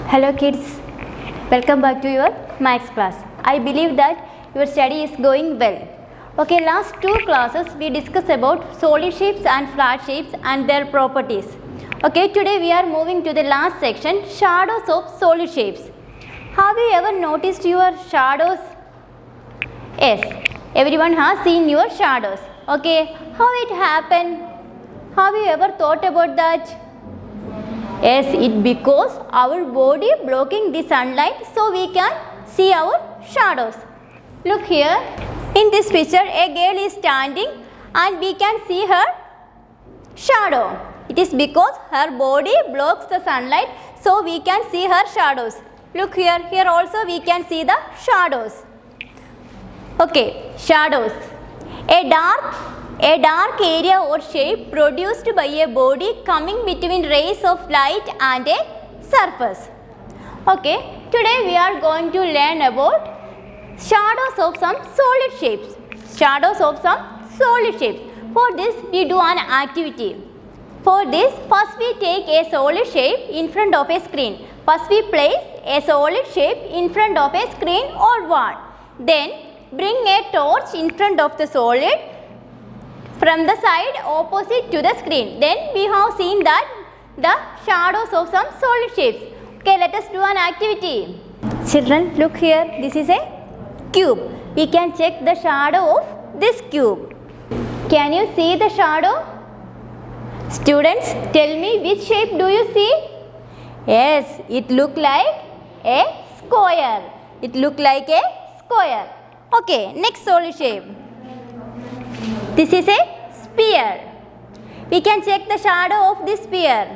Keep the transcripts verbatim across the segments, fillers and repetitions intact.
Hello kids, welcome back to your maths class. I believe that your study is going well. Okay, last two classes we discussed about solid shapes and flat shapes and their properties. Okay, today we are moving to the last section, shadows of solid shapes. Have you ever noticed your shadows? Yes, everyone has seen your shadows. Okay, how it happened? Have you ever thought about that? Yes, it because our body blocking the sunlight so we can see our shadows. Look here, in this picture a girl is standing and we can see her shadow. It is because her body blocks the sunlight so we can see her shadows. Look here, here also we can see the shadows. Okay, shadows. A dark A dark area or shape produced by a body coming between rays of light and a surface. Okay, today we are going to learn about shadows of some solid shapes. Shadows of some solid shapes. For this we do an activity. For this first we take a solid shape in front of a screen. First we place a solid shape in front of a screen or wall. Then bring a torch in front of the solid from the side opposite to the screen. Then we have seen that the shadows of some solid shapes. Okay, let us do an activity. Children, look here. This is a cube. We can check the shadow of this cube. Can you see the shadow? Students, tell me which shape do you see? Yes, it look like a square. It look like a square. Okay, next solid shape. This is a sphere. We can check the shadow of this sphere.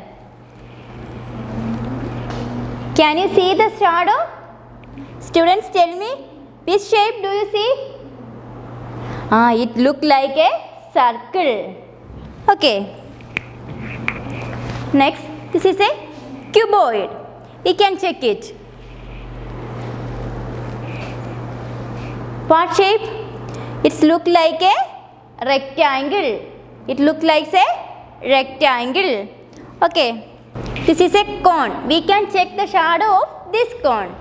Can you see the shadow? Students, tell me, which shape do you see? Ah, it look like a circle. Okay. Next, this is a cuboid. We can check it. What shape? It look like a rectangle. It looks like a rectangle. Okay. This is a cone. We can check the shadow of this cone.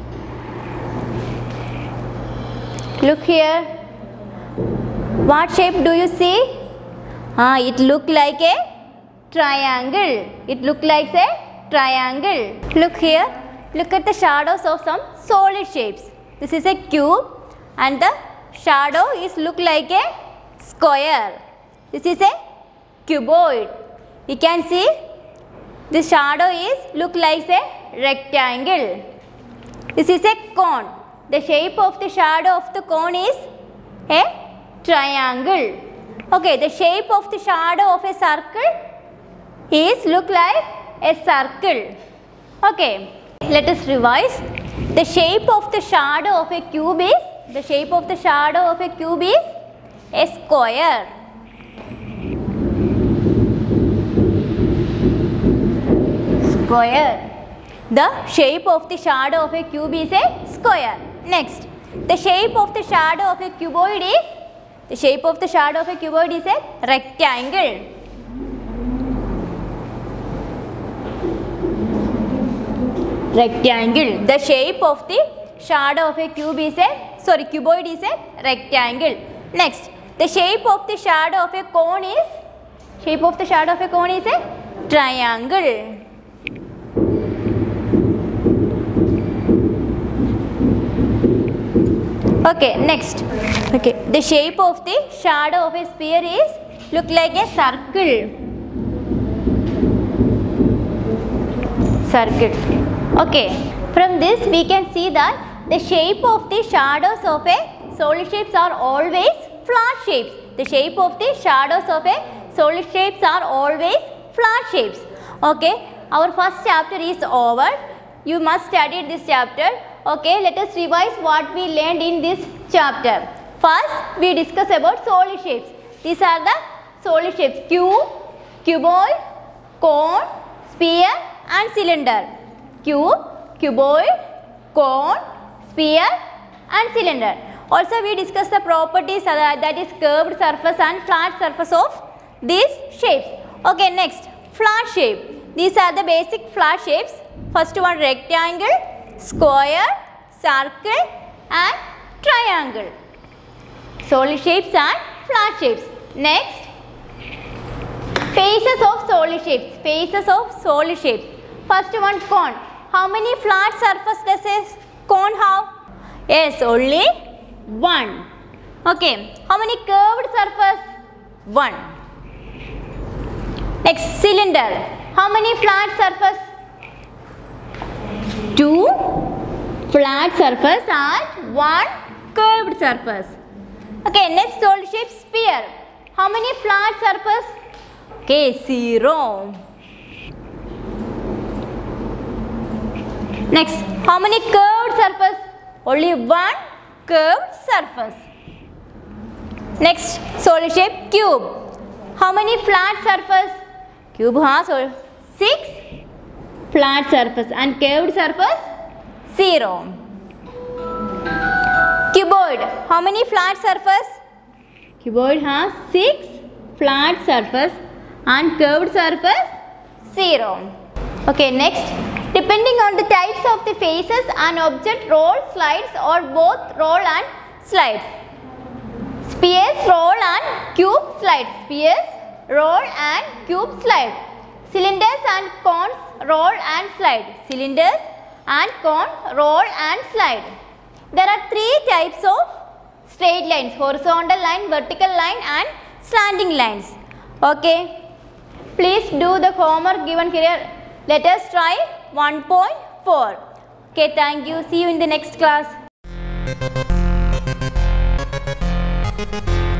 Look here. What shape do you see? Ah, it looks like a triangle. It looks like a triangle. Look here. Look at the shadows of some solid shapes. This is a cube and the shadow is look like a square. This is a cuboid. We can see the shadow is look like a rectangle. This is a cone. The shape of the shadow of the cone is a triangle. Okay, the shape of the shadow of a circle is look like a circle. Okay, let us revise. The shape of the shadow of a cube is the shape of the shadow of a cube is a square. Square. The shape of the shadow of a cube is a square. Next, the shape of the shadow of a cuboid is the shape of the shadow of a cuboid is a rectangle. Rectangle. The shape of the shadow of a cube is a sorry cuboid is a rectangle. Next, the shape of the shadow of a cone is shape of the shadow of a cone is a triangle. Okay, next. Okay, the shape of the shadow of a sphere is look like a circle. Circle. Okay, from this we can see that the shape of the shadows of a solid shapes are always flat shapes. The shape of the shadows of a solid shapes are always flat shapes. Okay, our first chapter is over. You must study this chapter. Okay, let us revise what we learned in this chapter. First, we discuss about solid shapes. These are the solid shapes: cube, cuboid, cone, sphere and cylinder. Cube, cuboid, cone, sphere and cylinder. Also we discuss the properties that, that is curved surface and flat surface of these shapes. Okay, next, flat shape. These are the basic flat shapes. First one rectangle, square, circle and triangle. Solid shapes and flat shapes. Next, faces of solid shapes. Faces of solid shapes. First one cone. How many flat surface does a cone have? Yes, only one. Okay. How many curved surface? One. Next, cylinder. How many flat surface? Two flat surface and one curved surface. Okay, next solid shape sphere. How many flat surface? Okay, zero. Next, how many curved surface? Only one curved surface. Next, solid shape cube. How many flat surface? Cube has six flat surface and curved surface zero. Cuboid. How many flat surface? Cuboid has six flat surface and curved surface zero. Okay, next. Depending on the types of the faces, an object roll, slides or both roll and slides. Spheres roll and cube slide. Spheres roll and cube slide. Cylinders and cones roll and slide. Cylinders and cone roll and slide. There are three types of straight lines: horizontal line, vertical line and slanting lines. Okay. Please do the homework given here. Let us try one point four. Okay, thank you. See you in the next class.